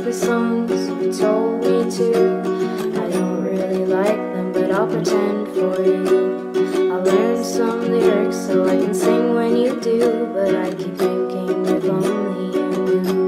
the songs you told me to. I don't really like them, but I'll pretend for you. I'll learn some lyrics so I can sing when you do, but I keep thinking if only you knew.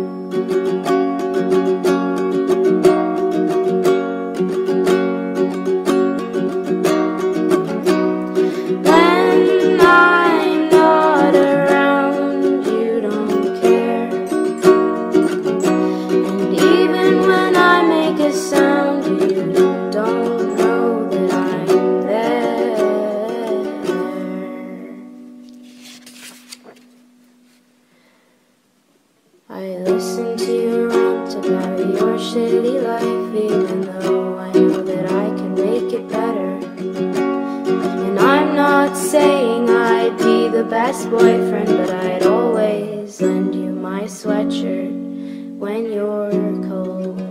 I listen to your rant about your shitty life, even though I know that I can make it better. And I'm not saying I'd be the best boyfriend, but I'd always lend you my sweatshirt when you're cold.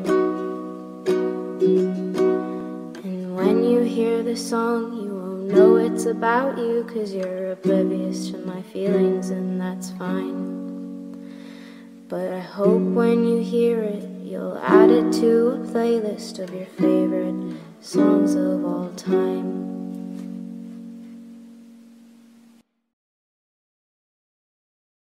And when you hear the song, you won't know it's about you, 'cause you're oblivious to my feelings, and that's fine. But I hope when you hear it, you'll add it to a playlist of your favorite songs of all time.